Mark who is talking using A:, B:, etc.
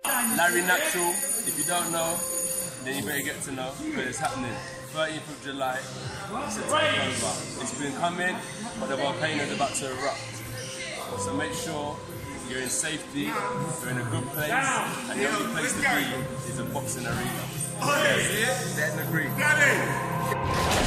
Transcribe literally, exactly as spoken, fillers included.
A: Larry Natural, if you don't know, then you better get to know, but it's happening. thirteenth of July, it's a takeover. It's been coming, but the volcano is about to erupt. So make sure you're in safety, you're in a good place, and the only place to be is a boxing arena. Yes, yeah? Dead and agree.